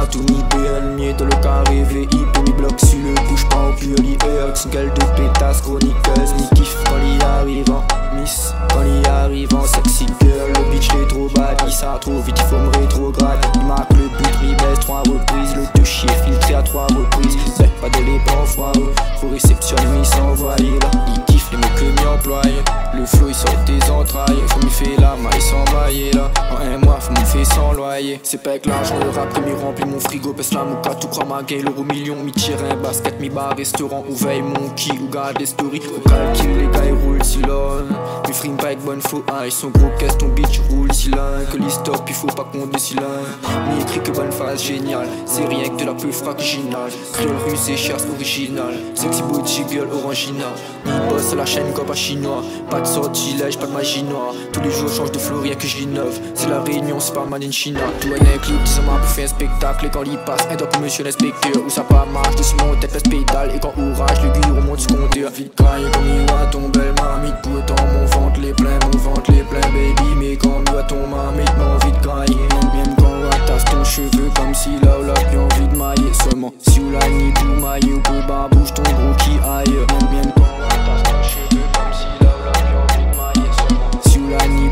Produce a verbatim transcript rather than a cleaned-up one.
pas tout ni B L, mieux dans le carré V I, pour mi bloc sur le bouge pas au plus li X, gueule de pétasse chroniqueuse, mi kiff quand il arrive en miss, quand il arrive en sexy girl, le bitch l'est trop bad, il ça trop vite, il faut me rétrograde, il marque le but, mi baisse trois reprises, le deux chier filtré à trois reprises, ben pas de l'épan foireux, faut réceptionner, il s'envoyer là, il kiffe les mecs que m'y employer, le flow il sort des entrailles, faut m'y faire la maille sans mailler là, en un mois faut m'y faire sans loyer, c'est pas avec l'argent le rap que m'y remplit mon frigo, pèse la mouka, tout croit ma gueule, l'euro million, m'y tire un basket, m'y bar restaurant, ou veille mon qui, ou garde des stories, au calcul les gars ils roulent si l'on, m'y frime pas avec bonne faux, ah ils sont gros caisse, ton bitch roule si l'un, que l'istop il faut pas qu'on décide l'un, m'y écrit que bonne phase géniale, c'est rien que de la peu fracginale, créole russe et chasse originale, sexy body girl orangina, m'y bosse à la chaîne comme un chinois, pas de sortilège, pas de magie noire, tous les jours change de flow, rien que j'innove, c'est la réunion, c'est pas man in China, tout un clip, ça m'a pour faire un spectacle, et quand il passe, un doigt pour monsieur l'inspecteur, où ça pas marche, dessus mon tête pèse pédale, et quand orage, le guillot remonte du compteur, vite caille, comme il voit ton belle marmite, pour autant mon ventre les plein, mon ventre les plein, baby, mais quand il voit ton marmite, m'en envie de grailler, même quand on attache ton cheveu, comme si là ou là, plus envie de mailler, seulement, si ou là, ni pour mailler, ou pour barbouche, ton gros qui aille, même, même quand on attache ton cheveu, comme si là ou là, plus envie de mailler, seulement, si ou là, ni